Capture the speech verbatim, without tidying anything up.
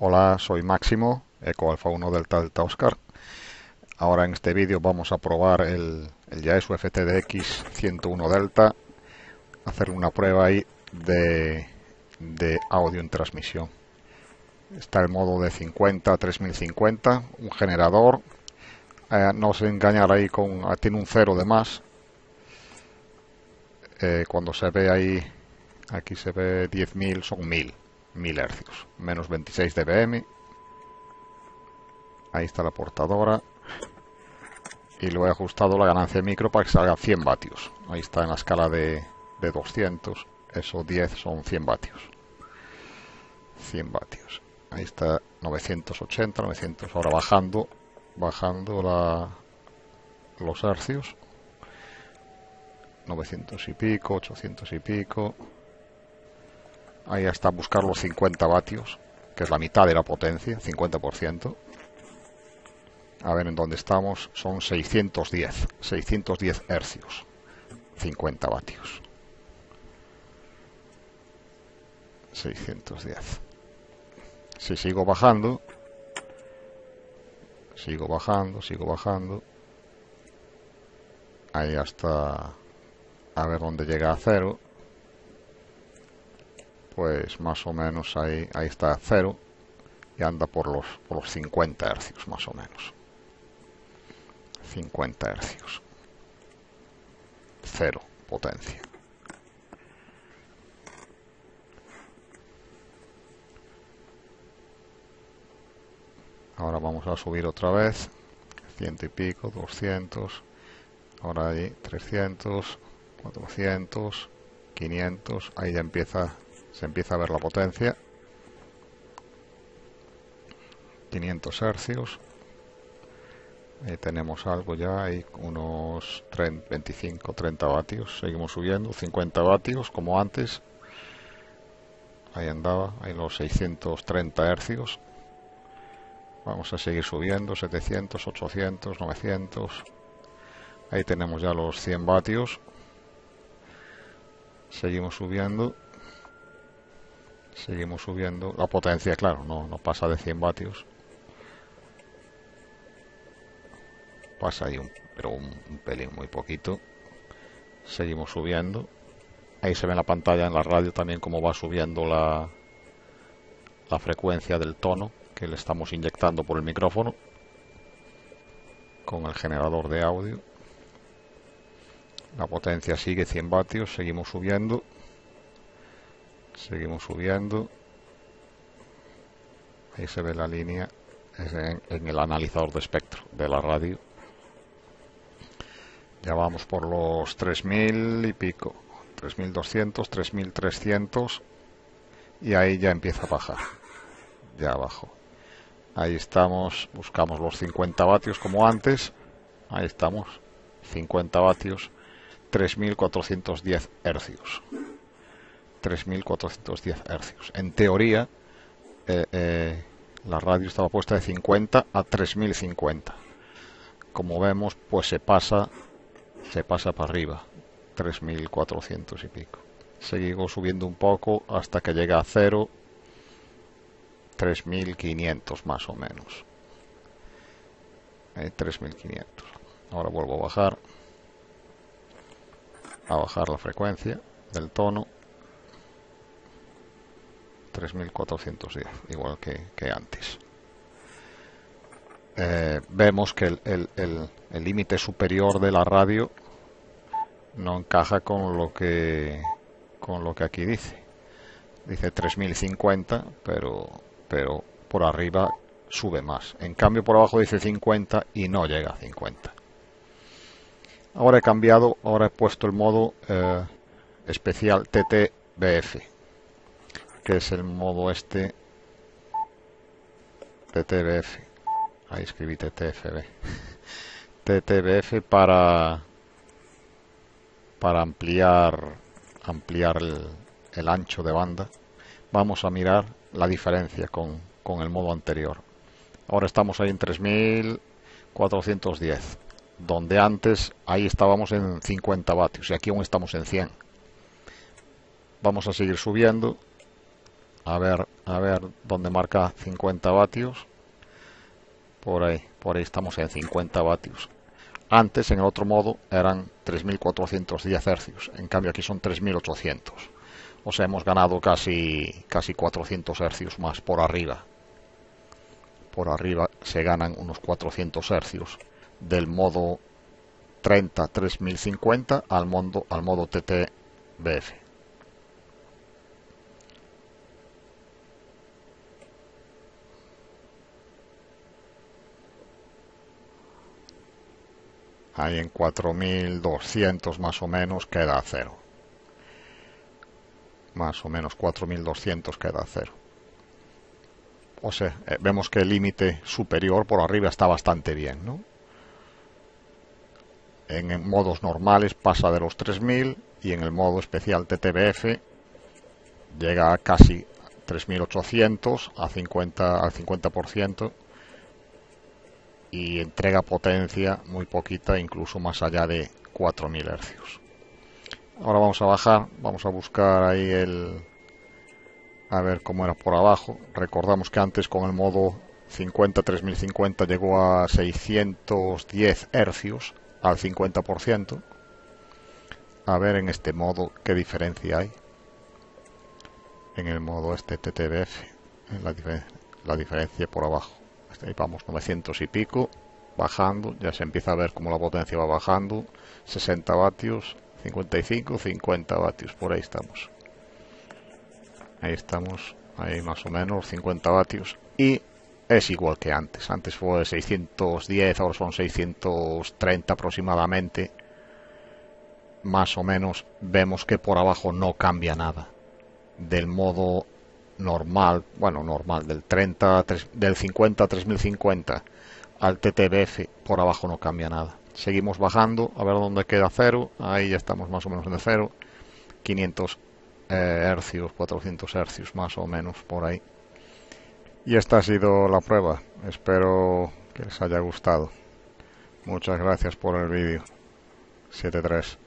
Hola, soy Máximo, Eco Alfa uno Delta Delta Oscar. Ahora en este vídeo vamos a probar el, el Yaesu F T D X ciento uno Delta, hacer una prueba ahí de, de audio en transmisión. Está el modo de cincuenta a tres mil cincuenta, un generador. Eh, no se engañar ahí con, ah, tiene un cero de más. Eh, cuando se ve ahí, aquí se ve diez mil, son mil, mil hercios, menos veintiséis dBm. Ahí está la portadora. Y lo he ajustado la ganancia de micro para que salga cien vatios. Ahí está en la escala de, de doscientos. Eso diez son cien vatios. cien vatios. Ahí está novecientos ochenta, novecientos. Ahora bajando, bajando la, los hercios. novecientos y pico, ochocientos y pico. Ahí está buscar los cincuenta vatios, que es la mitad de la potencia, cincuenta por ciento. A ver en dónde estamos, son seiscientos diez, seiscientos diez hercios, cincuenta vatios. seiscientos diez. Si sigo bajando, sigo bajando, sigo bajando, ahí hasta, a ver dónde llega a cero, pues más o menos ahí, ahí está a cero y anda por los, por los cincuenta hercios más o menos. cincuenta hercios. Cero potencia. Ahora vamos a subir otra vez. Ciento y pico, doscientos. Ahora ahí, trescientos, cuatrocientos, quinientos. Ahí ya empieza, se empieza a ver la potencia. quinientos hercios. Ahí tenemos algo ya, hay unos treinta, veinticinco, treinta vatios. Seguimos subiendo, cincuenta vatios como antes. Ahí andaba, ahí los seiscientos treinta hercios. Vamos a seguir subiendo, setecientos, ochocientos, novecientos. Ahí tenemos ya los cien vatios. Seguimos subiendo. Seguimos subiendo. La potencia, claro, no, no pasa de cien vatios. Pasa ahí un, pero un, un pelín, muy poquito. Seguimos subiendo. Ahí se ve en la pantalla, en la radio también, cómo va subiendo la, la frecuencia del tono que le estamos inyectando por el micrófono con el generador de audio. La potencia sigue cien vatios. Seguimos subiendo. Seguimos subiendo. Ahí se ve la línea en, en el analizador de espectro de la radio. Ya vamos por los tres mil y pico, tres mil doscientos, tres mil trescientos, y ahí ya empieza a bajar, ya abajo. Ahí estamos, buscamos los cincuenta vatios como antes, ahí estamos, cincuenta vatios, tres mil cuatrocientos diez hercios, tres mil cuatrocientos diez hercios. En teoría, eh, eh, la radio estaba puesta de cincuenta a tres mil cincuenta. Como vemos, pues se pasa... se pasa para arriba, tres mil cuatrocientos y pico. Seguimos subiendo un poco hasta que llega a cero, tres mil quinientos más o menos. Eh, tres mil quinientos. Ahora vuelvo a bajar, a bajar la frecuencia del tono, tres mil cuatrocientos diez, igual que, que antes. Eh, vemos que el límite superior de la radio no encaja con lo que con lo que aquí dice. Dice tres mil cincuenta, pero pero por arriba sube más. En cambio por abajo dice cincuenta y no llega a cincuenta. Ahora he cambiado, ahora he puesto el modo eh, especial T T B F, que es el modo este T T B F. Ahí escribí T T F B. T T B F para para ampliar ampliar el, el ancho de banda. Vamos a mirar la diferencia con, con el modo anterior. Ahora estamos ahí en tres mil cuatrocientos diez, donde antes ahí estábamos en cincuenta vatios y aquí aún estamos en cien. Vamos a seguir subiendo a ver, a ver dónde marca cincuenta vatios. Por ahí, por ahí estamos en cincuenta vatios. Antes, en el otro modo, eran tres mil cuatrocientos diez hercios. En cambio, aquí son tres mil ochocientos. O sea, hemos ganado casi, casi cuatrocientos hercios más por arriba. Por arriba se ganan unos cuatrocientos hercios del modo treinta tres mil cincuenta al modo, al modo T T B F. Ahí en cuatro mil doscientos más o menos queda a cero. Más o menos cuatro mil doscientos queda a cero. O sea, eh, vemos que el límite superior por arriba está bastante bien, ¿no? En, en modos normales pasa de los tres mil y en el modo especial T T B F llega a casi tres mil ochocientos a cincuenta, al cincuenta por ciento y entrega potencia muy poquita, incluso más allá de cuatro mil hercios. Ahora vamos a bajar, vamos a buscar ahí el... a ver cómo era por abajo. Recordamos que antes con el modo cincuenta tres mil cincuenta llegó a seiscientos diez hercios al cincuenta por ciento. A ver en este modo qué diferencia hay. En el modo este T T B F, la, difer la diferencia por abajo. Ahí vamos, novecientos y pico, bajando, ya se empieza a ver cómo la potencia va bajando. sesenta vatios, cincuenta y cinco, cincuenta vatios, por ahí estamos. Ahí estamos, ahí más o menos, cincuenta vatios. Y es igual que antes. Antes fue seiscientos diez, ahora son seiscientos treinta aproximadamente. Más o menos vemos que por abajo no cambia nada. Del modo normal, bueno, normal, del treinta, del cincuenta a tres mil cincuenta al T T B F, por abajo no cambia nada. Seguimos bajando, a ver dónde queda cero. Ahí ya estamos más o menos en el cero. quinientos eh, hercios, cuatrocientos hercios más o menos por ahí. Y esta ha sido la prueba. Espero que les haya gustado. Muchas gracias por el vídeo. siete tres